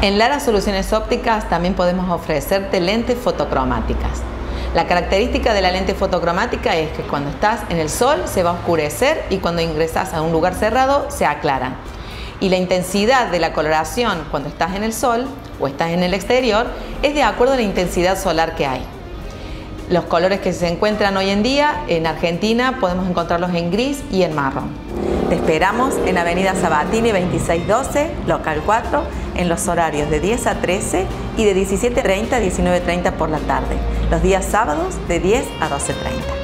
En Lara Soluciones Ópticas también podemos ofrecerte lentes fotocromáticas. La característica de la lente fotocromática es que cuando estás en el sol se va a oscurecer y cuando ingresas a un lugar cerrado se aclaran. Y la intensidad de la coloración cuando estás en el sol o estás en el exterior es de acuerdo a la intensidad solar que hay. Los colores que se encuentran hoy en día en Argentina podemos encontrarlos en gris y en marrón. Te esperamos en Avenida Sabatini 2612, local 4, en los horarios de 10 a 13 y de 17:30 a 19:30 por la tarde. Los días sábados de 10 a 12:30.